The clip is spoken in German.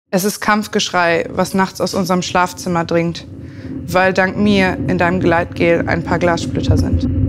Es ist Kampfgeschrei, was nachts aus unserem Schlafzimmer dringt, weil dank mir in deinem Gleitgel ein paar Glassplitter sind.